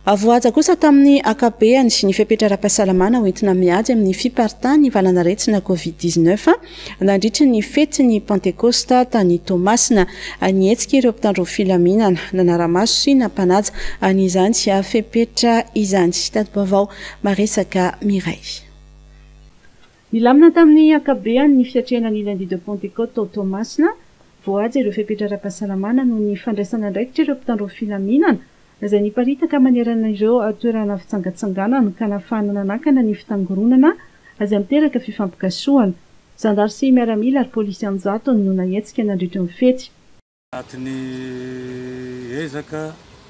Avoaja kosa tamin'ny akabeany sy ny fipetraram-pahasalamana hoentina miady amin'ny fiparitany valana retsina Covid-19 nandritra ny fety ny Pentecosta tany Tomasina nietsika ireo mpitandro filaminana nanaramaso sy nampanaja an'izany sy fepetra izany. Tati-baovao Maresaka Miray. Nilamina tamin'ny akabeany ny fiatrehana ny lundi de Pentecôte ao Tomasina voaja ireo fipetraram-pahasalamana noho ny fandraisana andraikitra ireo mpitandro filaminana izay niparitaka manerana ireo toerana fitsangatsanganana ka nafana nanakana ny fitangoronana izay miteraka fifampikasoana. Zandary sy miaramila ary polisy anjato no naetsika nandritra ny fety. Anatin'ny ezaka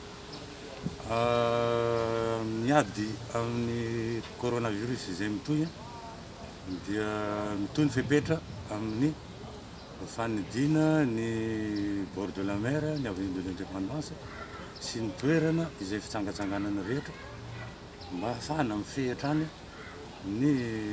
miady amin'ny coronavirus izay mitoy dia mitoy ny fepetra amin'ny fanidina ny bord de la mer, ny avenue de l'indépendance sy ny toerana izay fitsangatsanganana rehetra mba hafana mifehitrany ny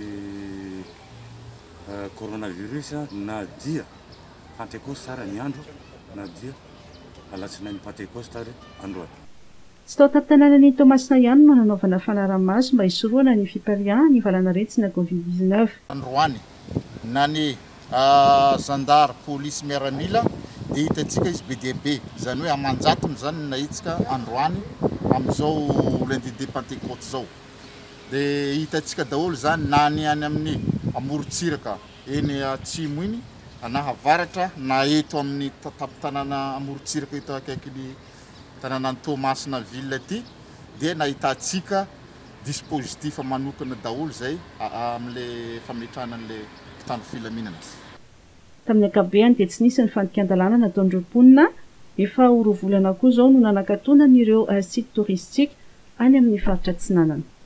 coronavirus na dia Pentecoste ara ny andro na dia alatsinainy Pentecoste ary androany. Tsy tao tapitananan'ny Tomasina ihany no nanaovana fanaramaso mba hisoroana ny fipariahana ny valana retsina Covid-19. Androany na ny zandary polisy miaramila dia hitantsika izy be dia be izany hoe amanjatony zany nahitsika androany amin'izao lundi de Pentecôte zao. Dia hitantsika daholo zany na ny any amin'ny amorontsiraka eny atsimo iny na havaratra na eto amin'ny tapitanana amorontsiraka eto akaikin'ny tanànan'ny Tomasina ville ty dia nahitantsika dispositif manokana daholo zay amin'le fametrahana an'le mpitandro filaminana. Tamin'ny akabeany dia tsy nisy ny fandikan-dalàna nataon'ireo mponina. Efa roa volana koa izao no nanakatona ireo site touristique any amin'ny faritra Atsinanana.